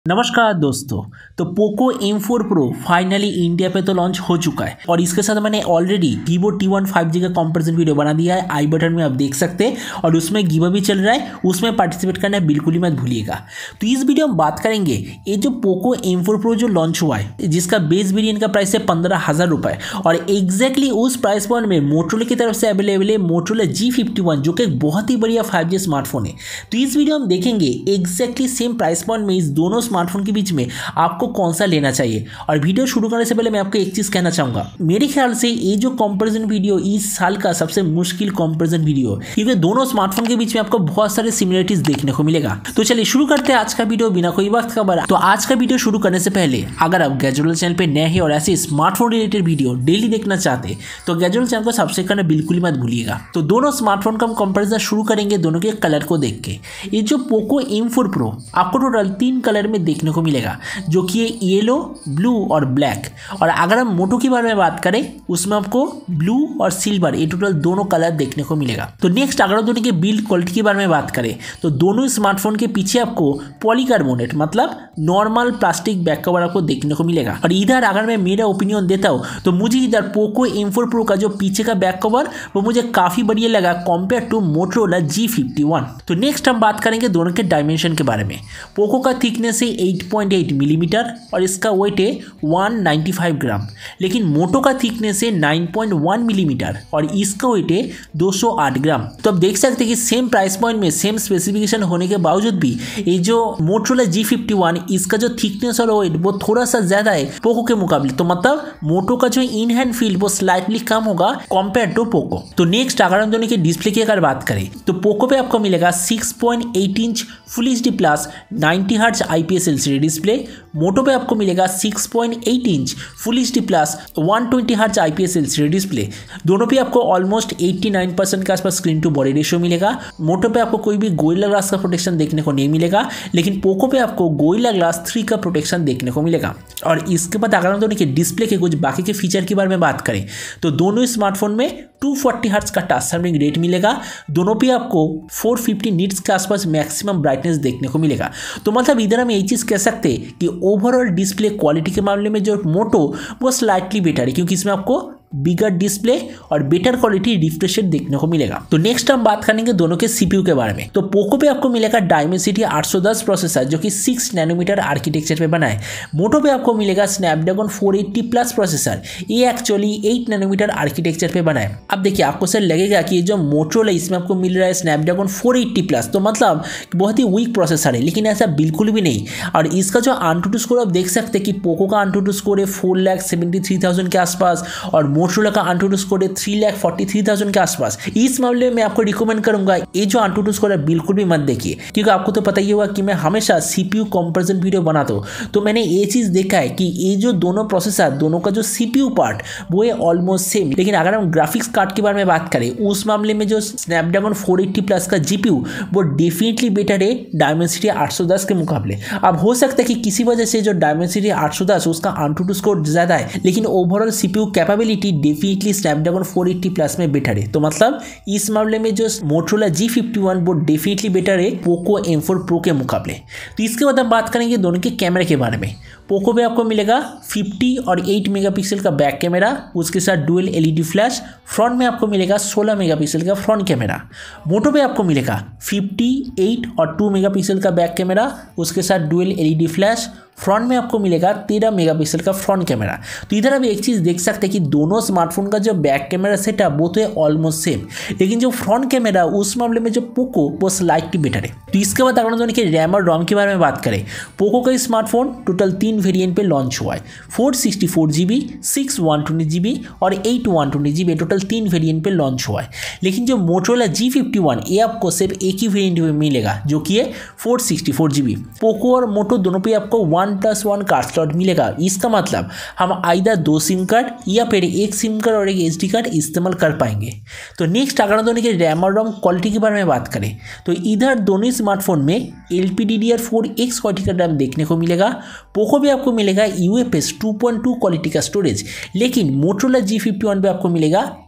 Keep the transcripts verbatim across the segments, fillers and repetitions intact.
नमस्कार दोस्तों। तो Poco M four Pro finally India पे तो लॉन्च हो चुका है और इसके साथ मैंने already Vivo T one five G का कंपैरिजन वीडियो बना दिया है, आई बटन में आप देख सकते हैं और उसमें गिव अवे चल रहा है, उसमें पार्टिसिपेट करना बिल्कुल ही मत भूलिएगा। तो इस वीडियो में बात करेंगे ये जो पोको एम फोर प्रो जो लॉन्च हुआ है जिसका बेस वेरिएंट का प्राइस है पंद्रह हज़ार रुपये और एग्जैक्टली उस प्राइस पॉइंट में मोटोरोला की तरफ से अवेलेबल है मोटोरोला जी फिफ्टी वन जो कि एक बहुत ही बढ़िया फाइव जी स्मार्टफोन है। तो इस वीडियो में देखेंगे एग्जैक्टली सेम प्राइस पॉइंट में इस दोनों स्मार्टफोन के बीच में आपको कौन सा लेना चाहिए। और वीडियो शुरू करने से पहले मैं आपको एक चीज कहना चाहूंगा, मेरे ख्याल से ये जो कंपैरिजन वीडियो इस साल का सबसे मुश्किल कंपैरिजन वीडियो है क्योंकि दोनों स्मार्टफोन के बीच में आपको बहुत सारे सिमिलरिटीज देखने को मिलेगा। तो चलिए शुरू करते हैं आज का वीडियो बिना कोई वक्त का बर्बाद। तो आज का वीडियो शुरू करने से पहले अगर आप गैजेट चैनल पे नए हैं और ऐसे स्मार्टफोन रिलेटेड वीडियो डेली देखना चाहते हैं तो गैजेट चैनल को सब्सक्राइब करना बिल्कुल ही मत भूलिएगा। तो दोनों स्मार्टफोन का हम कंपैरिजन शुरू करेंगे दोनों के कलर को देख के। ये जो पोको एम फोर प्रो आपको टोटल तीन कलर में देखने को मिलेगा जो कि येलो, ब्लू और ब्लैक। और अगर हम मोटो के बारे में बात करें उसमें आपको ब्लू और सिल्वर ये टोटल दोनों कलर देखने को मिलेगा। तो नेक्स्ट अगर हम दोनों के बिल्ड क्वालिटी के बारे में बात करें तो दोनों स्मार्टफोन के पीछे आपको पॉलीकार्बोनेट मतलब नॉर्मल प्लास्टिक बैक कवर आपको देखने को मिलेगा। और इधर अगर मैं मेरा ओपिनियन देता हूँ तो मुझे इधर पोको एम फोर प्रो का जो पीछे का बैक कवर वो मुझे काफी बढ़िया लगा compare to Motorola G fifty one. तो नेक्स्ट हम बात करेंगे दोनों के डायमेंशन के बारे में। पोको का थिकनेस है एट पॉइंट एट मिलीमीटर और इसका वेट है वन नाइन्टी फाइव ग्राम, लेकिन मोटो का थिकनेस है नाइन पॉइंट वन मिलीमीटर और इसका वेट है टू ओ एट ग्राम। तो आप देख सकते हैं कि सेम प्राइस पॉइंट में सेम स्पेसिफिकेशन होने के बावजूद भी ये जो मोटोरोला जी फिफ्टी वन इसका जो थिकनेस और वेट वो थोड़ा सा ज्यादा है पोको के मुकाबले। तो मतलब मोटो का जो इन हैंड फील वो स्लाइटली कम होगा कंपेयर टू पोको। तो नेक्स्ट अगर हम दोनों के डिस्प्ले की अगर बात करें तो पोको पे आपको मिलेगा six point eight inch full H D plus ninety hertz IPS LCD display. Moto पे आपको मिलेगा six point eight inch full H D plus one twenty hertz IPS LCD display. दोनों पे आपको ऑलमोस्ट एटी नाइन परसेंट के आसपास screen to body ratio मिलेगा। मोटो पे आपको कोई भी गोरिल्ला ग्लास का प्रोटेक्शन देखने को नहीं मिलेगा, लेकिन पोको पे आपको गोरिल्ला ग्लास थ्री का प्रोटेक्शन देखने को मिलेगा। और इसके बाद अगर हम दोनों के डिस्प्ले के कुछ बाकी के फीचर के बारे में बात करें तो दोनों स्मार्टफोन में टू फोर्टी हर्ट्ज का टच सैंपलिंग रेट मिलेगा। दोनों पे आपको फोर फिफ्टी निट्स के आसपास मैक्सिमम ब्राइटनेस देखने को मिलेगा। तो मतलब इधर हम ये चीज़ कह सकते हैं कि ओवरऑल डिस्प्ले क्वालिटी के मामले में जो मोटो वो स्लाइटली बेटर है क्योंकि इसमें आपको बिगर डिस्प्ले और बेटर क्वालिटी रिफ्रेश रेट देखने को मिलेगा। तो नेक्स्ट हम बात करेंगे दोनों के सीपीयू के बारे में। तो पोको पे आपको मिलेगा डायमेंसिटी एट टेन प्रोसेसर जो कि सिक्स नैनोमीटर आर्किटेक्चर पे बना है। मोटो पे आपको मिलेगा Snapdragon four eighty plus processor, ये एक्चुअली एट नैनोमीटर आर्किटेक्चर पे बना है। अब देखिए आपको सर लगेगा कि जो मोटोरोला इसमें आपको मिल रहा है स्नैपड्रैगन फोर एटी प्लस तो मतलब बहुत ही वीक प्रोसेसर है, लेकिन ऐसा बिल्कुल भी नहीं। और इसका जो AnTuTu स्कोर आप देख सकते हैं कि पोको का AnTuTu स्कोर है four lakh seventy three thousand के आसपास और मोटोरोला का AnTuTu स्कोर है three lakh forty three thousand के आसपास। इस मामले में मैं आपको रिकमेंड करूंगा ये जो AnTuTu स्कोर है बिल्कुल भी मत देखिए क्योंकि आपको तो पता ही होगा कि मैं हमेशा सीपीयू कंपैरिजन वीडियो बनाता हूं। तो मैंने ये चीज देखा है कि ये जो दोनों प्रोसेसर दोनों का जो सीपीयू पार्ट वो है ऑलमोस्ट सेम, लेकिन अगर हम ग्राफिक्स कार्ड के बारे में बात करें उस मामले में जो स्नैपड्रैगन फोर एटी प्लस का जीपीयू वो डेफिनेटली बेटर है डायमेंसिटी एट टेन के मुकाबले। अब हो सकता है कि किसी वजह से जो डायमेंसिटी एट टेन उसका AnTuTu स्कोर ज्यादा है, लेकिन overall CPU capability definitely Snapdragon four eighty plus में बेटर है। तो मतलब इस मामले में जो मोटोरोला जी फिफ्टी वन वो डेफिनेटली बेटर है पोको एम फोर प्रो के मुकाबले। तो इसके बाद हम बात करेंगे दोनों के कैमरे के बारे में। पोको पे आपको मिलेगा फिफ्टी और एट मेगापिक्सल का बैक कैमरा, उसके साथ डुअल एलईडी फ्लैश। फ्रंट में आपको मिलेगा सोलह मेगापिक्सल का फ्रंट कैमरा। मोटो पे आपको मिलेगा फिफ्टी एट और टू मेगापिक्सल का बैक कैमरा, उसके साथ डुअल एलईडी फ्लैश। फ्रंट में आपको मिलेगा तेरह मेगापिक्सल का फ्रंट कैमरा। तो इधर आप एक चीज देख सकते हैं कि दोनों स्मार्टफोन का जो बैक कैमरा सेटअप वो तो है ऑलमोस्ट सेम, लेकिन जो फ्रंट कैमरा उस मामले में जो पोको वो स्लाइटली बेटर है। तो इसके बाद अगर दोनों के रैम और रोम के बारे में बात करें, पोको का स्मार्टफोन टोटल तीन वेरिएंट पे लॉन्च हुआ है, four sixty four GB, six one twenty GB और eight one twenty GB total तीन वेरिएंट पे लॉन्च हुआ है। लेकिन जो मोटोरोला जी फिफ्टी वन ये आपको सिर्फ एक ही वेरिएंट में मिलेगा जो कि है four sixty four GB. Poco और मोटो दोनों पे आपको one plus one card slot मिलेगा। इसका मतलब हम आइदर दो सिम कार्ड या फिर एक सिम कार्ड और एक एसडी कार्ड इस्तेमाल कर पाएंगे। तो नेक्स्ट अगर दोनों के रैम और रोम क्वालिटी के बारे में बात करें तो इधर दोनों स्मार्टफोन में L P D D R four X quality का रैम देखने को मिलेगा। पोको भी आपको मिलेगा UFS two point two quality का स्टोरेज, लेकिन मोटोरोला जी फिफ्टी वन पे आपको मिलेगा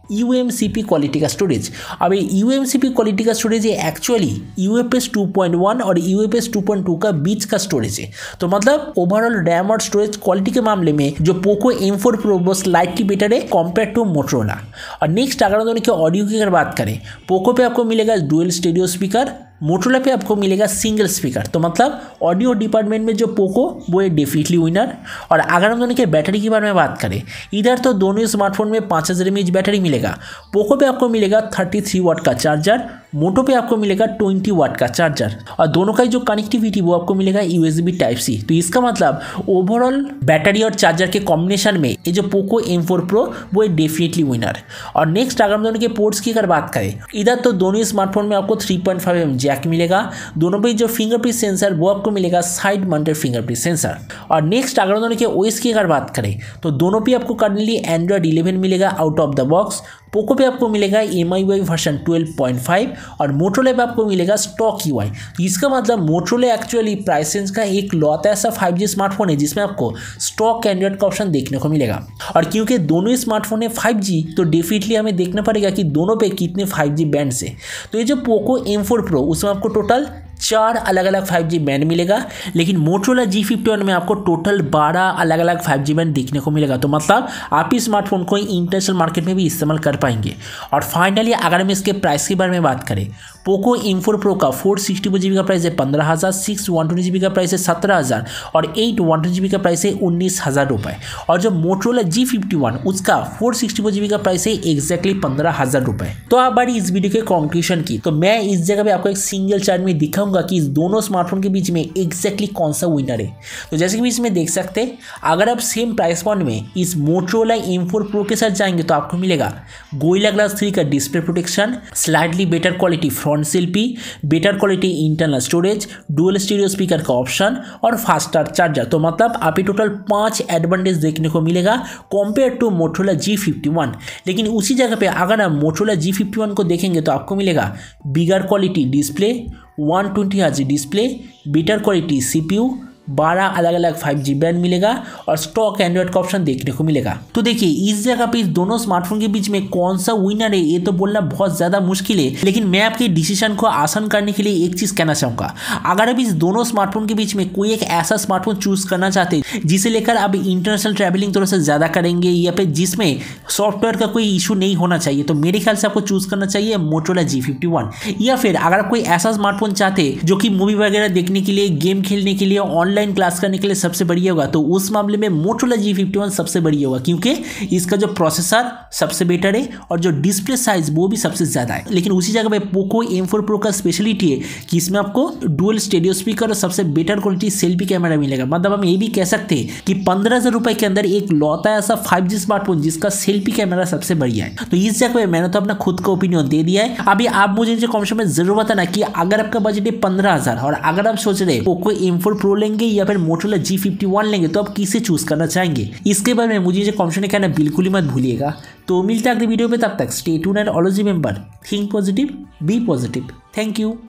U M C P quality का स्टोरेज। अब ये U M C P quality का स्टोरेज ये actually U F S two point one और U F S two point two का बीच का स्टोरेज है। तो मतलब ओवरऑल रैम और स्टोरेज क्वालिटी के मामले में जो पोको एम फोर प्रो वो स्लाइटली बेटर है कंपेयर टू मोटरोला। और नेक्स्ट अगर हम दोनों की ऑडियो की अगर बात करें, पोको पे आपको मिलेगा डुअल स्टीरियो स्पीकर, मोटरोला पे आपको मिलेगा सिंगल स्पीकर। तो मतलब ऑडियो डिपार्टमेंट में जो पोको वो है डेफिनेटली विनर। और अगर हम दोनों के बैटरी के बारे में बात करें, इधर तो दोनों स्मार्टफोन में पाँच हज़ार एम एच बैटरी मिलेगा। पोको पे आपको मिलेगा थर्टी थ्री वाट का चार्जर, मोटो पे आपको मिलेगा ट्वेंटी वाट का चार्जर और दोनों का जो कनेक्टिविटी वो आपको मिलेगा यूएसबी टाइप सी। तो इसका मतलब ओवरऑल बैटरी और चार्जर के कॉम्बिनेशन में ये जो पोको एम फोर प्रो वो है डेफिनेटली विनर। और नेक्स्ट अगर हम दोनों के पोर्ट्स की अगर बात करें, इधर तो दोनों स्मार्टफोन में आपको three point five M jack मिलेगा, दोनों पे जो फिंगरप्रिंट सेंसर वो आपको मिलेगा साइड माउंटेड फिंगरप्रिंट सेंसर। और नेक्स्ट अगर दोनों के ओएस की अगर बात करें तो दोनों पे आपको करंटली एंड्रॉइड इलेवन मिलेगा out of the box. Poco पे आपको मिलेगा M I U I version twelve point five और मोटरोला पे आपको मिलेगा स्टॉक यू आई। तो इसका मतलब मोटरोला एक्चुअली प्राइस रेंज का एक लौता ऐसा फाइव जी स्मार्टफोन है जिसमें आपको स्टॉक एंड्रॉइड का ऑप्शन देखने को मिलेगा। और क्योंकि दोनों स्मार्टफोन है फाइव जी तो डेफिनेटली हमें देखना पड़ेगा कि दोनों पे कितने फाइव जी बैंड है। तो ये जो पोको एम फोर प्रो उसमें आपको टोटल चार अलग अलग फाइव जी बैंड मिलेगा, लेकिन मोटरोला जी फिफ्टी वन में आपको टोटल बारह अलग अलग फाइव जी बैंड देखने को मिलेगा। तो मतलब आप इस स्मार्टफोन को इंटरनेशनल मार्केट में भी इस्तेमाल कर पाएंगे। और फाइनली अगर हम इसके प्राइस के बारे में बात करें, पोको एम फोर प्रो का four sixty four G B का प्राइस है पंद्रह हज़ार, six one twenty G B का प्राइस है सत्रह हज़ार और eight one twenty G B का प्राइस है उन्नीस हज़ार रुपये। और जो मोटरोला जी फिफ्टी वन उसका four sixty four G B का प्राइस है एग्जैक्टली पंद्रह हज़ार रुपये। तो आप बारी इस वीडियो के कंक्लूजन की, तो मैं इस जगह पे आपको एक सिंगल चार्ट में दिखाऊंगा कि इस दोनों स्मार्टफोन के बीच में एग्जैक्टली कौन सा विनर है। तो जैसे कि इसमें देख सकते हैं, अगर आप सेम प्राइस पॉइंट में इस मोटरोला एम फोर प्रो के साथ जाएंगे तो आपको मिलेगा गोरिल्ला ग्लास थ्री का display protection, slightly better quality front selfie, better quality internal storage, dual stereo speaker का ऑप्शन और फास्टर चार्जर। तो मतलब आप ही टोटल पांच एडवांटेज देखने को मिलेगा compare to Motorola G fifty one. लेकिन उसी जगह पे अगर आप मोटरोला जी फिफ्टी वन को देखेंगे तो आपको मिलेगा bigger quality display, one twenty hertz display, better quality CPU, बारह अलग अलग फाइव जी बैंड मिलेगा और स्टॉक एंड्रॉइड का ऑप्शन देखने को मिलेगा। तो देखिए इस जगह पे इस दोनों स्मार्टफोन के बीच में कौन सा विनर है ये तो बोलना बहुत ज़्यादा मुश्किल है, लेकिन मैं आपके डिसीजन को आसान करने के लिए एक चीज़ कहना चाहूँगा। अगर आप इस दोनों स्मार्टफोन के बीच में कोई एक ऐसा स्मार्टफोन चूज़ करना चाहते हैं जिसे लेकर आप इंटरनेशनल ट्रैवलिंग थोड़ा सा ज़्यादा करेंगे या फिर जिसमें सॉफ्टवेयर का कोई इशू नहीं होना चाहिए, तो मेरे ख्याल से आपको चूज़ करना चाहिए मोटरोला जी फिफ्टी वन। या फिर अगर आप कोई ऐसा स्मार्टफोन चाहते हैं जो कि मूवी वगैरह देखने के लिए, गेम खेलने के लिए, ऑनलाइन क्लास करने के लिए सबसे बढ़िया होगा, तो उस मामले में मोटरोला जी फिफ्टी वन सबसे बढ़िया होगा क्योंकि इसका जो प्रोसेसर सबसे बेटर है और जो डिस्प्ले साइज वो भी सबसे ज़्यादा है। लेकिन उसी जगह पे पोको एम फोर प्रो का स्पेशलिटी है कि इसमें आपको डुअल स्टीरियो स्पीकर और सबसे बेटर क्वालिटी सेल्फी कैमरा मिलेगा। मतलब हम ये भी कह सकते हैं कि पंद्रह हज़ार रुपये के अंदर एक लौता ऐसा फाइव जी स्मार्टफोन जिसका सेल्फी कैमरा सबसे बढ़िया है। तो इस जगह पे मैंने तो अपना खुद का ओपिनियन दे दिया है। अभी आप मुझे नीचे कमेंट में जरूर बताना कि अगर आपका बजट है पंद्रह हज़ार और अगर आप सोच रहे पोको एम फोर प्रो लेंगे या फिर मोटरोला जी फिफ्टी वन लेंगे तो आप किसे चूज करना चाहेंगे। इसके बारे में मुझे जो कमेंट में कहना बिल्कुल ही मत भूलिएगा। तो मिलते हैं अगले वीडियो में, तब तक stay tuned and always remember think positive be positive. Thank you.